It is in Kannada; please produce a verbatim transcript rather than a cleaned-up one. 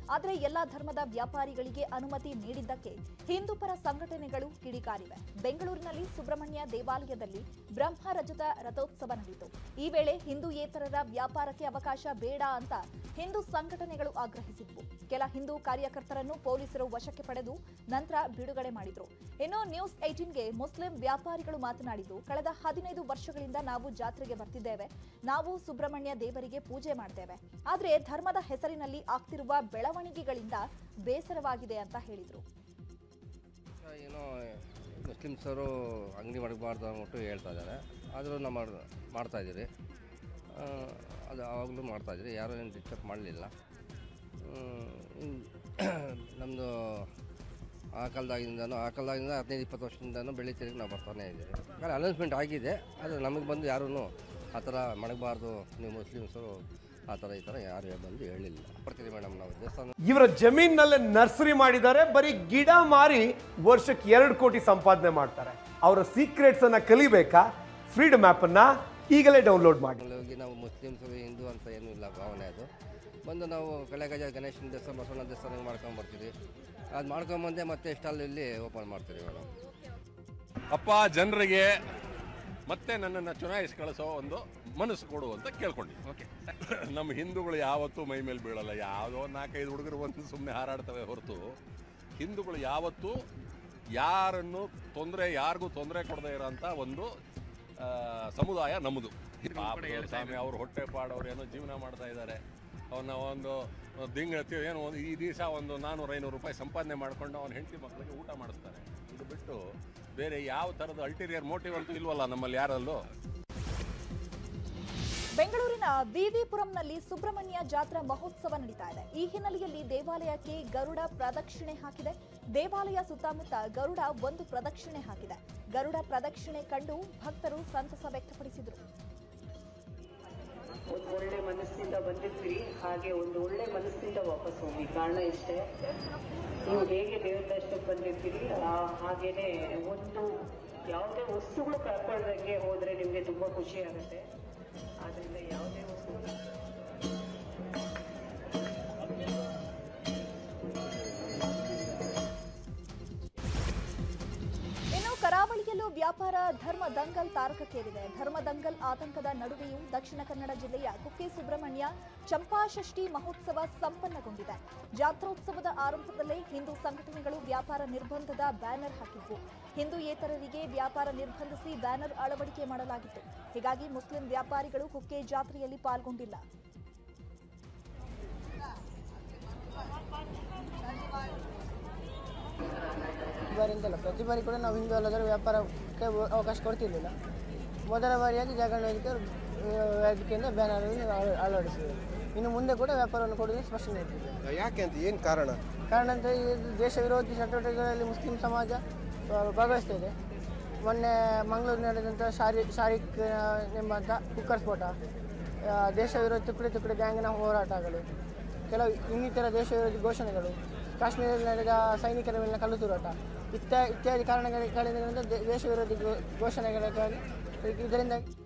ಆದರೆ ಎಲ್ಲ ಧರ್ಮದ ವ್ಯಾಪಾರಿಗಳಿಗೆ ಅನುಮತಿ ನೀಡಿದ್ದಕ್ಕೆ ಹಿಂದೂ ಪರ ಸಂಘಟನೆಗಳು ಕಿಡಿಕಾರಿವೆ. ಬೆಂಗಳೂರಿನಲ್ಲಿ ಸುಬ್ರಹ್ಮಣ್ಯ ದೇವಾಲಯದಲ್ಲಿ ಬ್ರಹ್ಮರಜತ ರಥೋತ್ಸವ ನಡೆಯಿತು. ಈ ವೇಳೆ ಹಿಂದೂಯೇತರರ ವ್ಯಾಪಾರಕ್ಕೆ ಅವಕಾಶ ಬೇಡ ಅಂತ ಹಿಂದೂ ಸಂಘಟನೆಗಳು ಆಗ್ರಹಿಸಿದ್ವು. ಕೆಲ ಹಿಂದೂ ಕಾರ್ಯಕರ್ತರನ್ನು ಪೊಲೀಸರು ವಶಕ್ಕೆ ಪಡೆದು ನಂತರ ಬಿಡುಗಡೆ ಮಾಡಿದ್ರು. ಇನ್ನು ನ್ಯೂಸ್ ಏಟೀನ್ಗೆ ಮುಸ್ಲಿಂ ವ್ಯಾಪಾರಿಗಳು ಮಾತನಾಡಿದ್ದು, ಕಳೆದ ಹದಿನೈದು ವರ್ಷಗಳಿಂದ ನಾವು ಜಾತ್ರೆಗೆ ಬರ್ತಿದ್ದೇವೆ, ನಾವು ಸುಬ್ರಹ್ಮಣ್ಯ ದೇವರಿಗೆ ಪೂಜೆ ಮಾಡ್ತೇವೆ. ಆದರೆ ಧರ್ಮದ ಹೆಸರಿನಲ್ಲಿ ಆಗ್ತಿರುವ ಬೆಳವಣಿಗೆಗಳಿಂದ ಬೇಸರವಾಗಿದೆ ಅಂತ ಹೇಳಿದ್ರು. ಏನೋ ಮುಸ್ಲಿಮ್ಸರು ಅಂಗಡಿ ಮಾಡಬಾರ್ದು ಅಂದ್ಬಿಟ್ಟು ಹೇಳ್ತಾ ಇದ್ದಾರೆ. ಆದರೂ ನಾವು ಮಾಡ್ತಾ ಇದ್ದೀರಿ, ಅದು ಆವಾಗಲೂ ಮಾಡ್ತಾಯಿದ್ರಿ, ಯಾರೂ ಏನು ಡಿಸ್ಟರ್ಬ್ ಮಾಡಲಿಲ್ಲ. ನಮ್ಮದು ಆ ಕಾಲದಾಗಿಂದನೂ ಆ ಕಾಲದಾಗಿಂದ ಹದಿನೈದು ಇಪ್ಪತ್ತು ವರ್ಷದಿಂದನೂ ಬೆಳ್ಳಿ ತೆರಿಗೆ ನಾವು ಬರ್ತಾನೆ ಇದ್ದೀವಿ. ಯಾಕಂದರೆ ಅನೌನ್ಸ್ಮೆಂಟ್ ಆಗಿದೆ, ಆದರೆ ನಮಗೆ ಬಂದು ಯಾರೂ ಆ ಥರ ಮಾಡಬಾರ್ದು ನೀವು ಮುಸ್ಲಿಮ್ಸರು ಆ ಥರ ಈ ಥರ ಯಾರು ಬಂದು ಹೇಳಿಲ್ಲ. ಬರ್ತೀವಿ ಮೇಡಮ್, ನಾವು ದೇವಸ್ಥಾನ ಇವರ ಜಮೀನಲ್ಲೇ ನರ್ಸರಿ ಮಾಡಿದ್ದಾರೆ. ಬರೀ ಗಿಡ ಮಾರಿ ವರ್ಷಕ್ಕೆ ಎರಡು ಕೋಟಿ ಸಂಪಾದನೆ ಮಾಡ್ತಾರೆ. ಅವರ ಸೀಕ್ರೆಟ್ಸ್ ಅನ್ನ ಕಲಿಬೇಕಾ? ಫ್ರೀಡಮ್ ಆ್ಯಪ್ ಅನ್ನ ಈಗಲೇ ಡೌನ್ಲೋಡ್ ಮಾಡಿ. ಹೋಗಿ ನಾವು ಮುಸ್ಲಿಮ್ಸರು ಹಿಂದೂ ಅಂತ ಏನೂ ಇಲ್ಲ ಭಾವನೆ. ಅದು ಬಂದು ನಾವು ಕಳೆಗಜ ಗಣೇಶನ ದೇವಸ್ಥಾನ ಬಸವಣ್ಣ ದೇವಸ್ಥಾನ ಮಾಡ್ಕೊಂಬರ್ತೀವಿ. ಅದು ಮಾಡ್ಕೊಂಬಂದೆ ಮತ್ತೆ ಸ್ಟಾಲ್ ಇಲ್ಲಿ ಓಪನ್ ಮಾಡ್ತೀವಿ ಮೇಡಮ್. ಅಪ್ಪ ಜನರಿಗೆ ಮತ್ತೆ ನನ್ನನ್ನು ಚುನಾಯಿಸಿ ಕಳಿಸೋ ಒಂದು ಮನಸ್ಸು ಕೊಡು ಅಂತ ಕೇಳ್ಕೊಂಡು. ಓಕೆ, ನಮ್ಮ ಹಿಂದೂಗಳು ಯಾವತ್ತೂ ಮೈ ಮೇಲೆ ಬೀಳಲ್ಲ. ಯಾವುದೋ ನಾಲ್ಕೈದು ಹುಡುಗರು ಒಂದು ಸುಮ್ಮನೆ ಹಾರಾಡ್ತವೆ ಹೊರತು ಹಿಂದೂಗಳು ಯಾವತ್ತೂ ಯಾರನ್ನು ತೊಂದರೆ ಯಾರಿಗೂ ತೊಂದರೆ ಕೊಡದೇ ಇರೋಂಥ ಒಂದು ಸಮುದಾಯ ನಮ್ಮದು. ಸ್ವಾಮಿ ಅವರು ಹೊಟ್ಟೆ ಪಾಡೋರು ಏನೋ ಜೀವನ ಮಾಡ್ತಾ ಇದ್ದಾರೆ. ಅವನ್ನ ಒಂದು ದಿಂಗ ಏನು ಒಂದು ಈ ದಿವಸ ಒಂದು ನಾನ್ನೂರು ಐನೂರು ರೂಪಾಯಿ ಸಂಪಾದನೆ ಮಾಡಿಕೊಂಡು ಅವನ ಹೆಂಡತಿ ಮಕ್ಕಳಿಗೆ ಊಟ ಮಾಡಿಸ್ತಾರೆ. ಇದು ಬಿಟ್ಟು ಬೇರೆ ಯಾವ ಥರದ ಅಲ್ಟೀರಿಯರ್ ಮೋಟಿವ್ ಅಂತೂ ಇಲ್ವಲ್ಲ ನಮ್ಮಲ್ಲಿ ಯಾರಲ್ಲೂ. ಬೆಂಗಳೂರಿನ ವಿವಿಪುರಂನಲ್ಲಿ ಸುಬ್ರಹ್ಮಣ್ಯ ಜಾತ್ರಾ ಮಹೋತ್ಸವ ನಡೀತಾ ಇದೆ. ಈ ಹಿನ್ನೆಲೆಯಲ್ಲಿ ದೇವಾಲಯಕ್ಕೆ ಗರುಡ ಪ್ರದಕ್ಷಿಣೆ ಹಾಕಿದೆ. ದೇವಾಲಯ ಸುತ್ತಮುತ್ತ ಗರುಡ ಒಂದು ಪ್ರದಕ್ಷಿಣೆ ಹಾಕಿದೆ. ಗರುಡ ಪ್ರದಕ್ಷಿಣೆ ಕಂಡು ಭಕ್ತರು ಸಂತಸ ವ್ಯಕ್ತಪಡಿಸಿದರು. ಒಂದು ಒಳ್ಳೆ ಮನಸ್ಸಿಂದ ಬಂದಿರ್ತೀರಿ, ಹಾಗೆ ಒಂದು ಒಳ್ಳೆ ಮನಸ್ಸಿಂದ ವಾಪಸ್ ಹೋಗಿ. ಕಾರಣ ಇಷ್ಟೇ, ನೀವು ಹೇಗೆ ದೇವರ ದರ್ಶನಕ್ಕೆ ಬಂದಿರ್ತೀರಿ ಹಾಗೇನೆ ಒಂದು ಯಾವುದೇ ವಸ್ತುಗಳು ಕಳ್ಕೊಳ್ದಂಗೆ ಹೋದರೆ ನಿಮಗೆ ತುಂಬ ಖುಷಿ ಆಗುತ್ತೆ. ಆದ್ದರಿಂದ ಯಾವುದೇ ವಸ್ತುಗಳು ಕರಾವಳಿಯಲ್ಲೂ ವ್ಯಾಪಾರ ಧರ್ಮ ದಂಗಲ್ ತಾರಕಕ್ಕೇರಿದೆ. ಧರ್ಮ ದಂಗಲ್ ಆತಂಕದ ನಡುವೆಯೂ ದಕ್ಷಿಣ ಕನ್ನಡ ಜಿಲ್ಲೆಯ ಕುಕ್ಕೆ ಸುಬ್ರಹ್ಮಣ್ಯ ಚಂಪಾಷಷ್ಠಿ ಮಹೋತ್ಸವ ಸಂಪನ್ನಗೊಂಡಿದೆ. ಜಾತ್ರೋತ್ಸವದ ಆರಂಭದಲ್ಲೇ ಹಿಂದೂ ಸಂಘಟನೆಗಳು ವ್ಯಾಪಾರ ನಿರ್ಬಂಧದ ಬ್ಯಾನರ್ ಹಾಕಿದ್ವು. ಹಿಂದೂಯೇತರರಿಗೆ ವ್ಯಾಪಾರ ನಿರ್ಬಂಧಿಸಿ ಬ್ಯಾನರ್ ಅಳವಡಿಕೆ ಮಾಡಲಾಗಿತ್ತು. ಹೀಗಾಗಿ ಮುಸ್ಲಿಂ ವ್ಯಾಪಾರಿಗಳು ಕುಕ್ಕೆ ಜಾತ್ರೆಯಲ್ಲಿ ಪಾಲ್ಗೊಂಡಿಲ್ಲ. ಬಾರಿಂದಲ್ಲ, ಪ್ರತಿ ಬಾರಿ ಕೂಡ ನಾವು ಹಿಂದೂ ಅಲ್ಲದರೂ ವ್ಯಾಪಾರಕ್ಕೆ ಅವಕಾಶ ಕೊಡ್ತಿರ್ಲಿಲ್ಲ. ಮೊದಲ ಬಾರಿಯಾಗಿ ಜಾಗರಣ ವೇದಿಕೆಯಿಂದ ಬ್ಯಾನರ್ ಅಳವಡಿಸಿದೆ. ಇನ್ನು ಮುಂದೆ ಕೂಡ ವ್ಯಾಪಾರವನ್ನು ಕೊಡಲು ಸ್ಪಷ್ಟನೆ ಇಟ್ಟಿದೆ. ಯಾಕೆ ಅಂತ ಏನು ಕಾರಣ? ಕಾರಣ ಅಂತ ದೇಶ ವಿರೋಧಿ ಚಟುವಟಿಕೆಗಳಲ್ಲಿ ಮುಸ್ಲಿಂ ಸಮಾಜ ಭಾಗವಹಿಸ್ತಾ ಇದೆ. ಮೊನ್ನೆ ಮಂಗಳೂರು ನಡೆದಂಥ ಶಾರಿ ಶಾರಿಕ್ ಎಂಬಂಥ ಕುಕ್ಕರ್ ಸ್ಫೋಟ, ದೇಶ ವಿರೋಧಿ ತುಕಡಿ ತುಕಡಿ ಗ್ಯಾಂಗ್ನ ಹೋರಾಟಗಳು, ಕೆಲವು ಇನ್ನಿತರ ದೇಶ ವಿರೋಧಿ ಘೋಷಣೆಗಳು, ಕಾಶ್ಮೀರದಲ್ಲಿ ನಡೆದ ಸೈನಿಕರ ಮೇಲಿನ ಕಲ್ಲು ತೂರಾಟ ಇತ್ಯಾದಿ ಇತ್ಯಾದಿ ಕಾರಣಗಳಿಂದ ದೇಶ ವಿರೋಧಿ ಘೋಷಣೆಗಳಿಗಾಗಿ ಇದರಿಂದ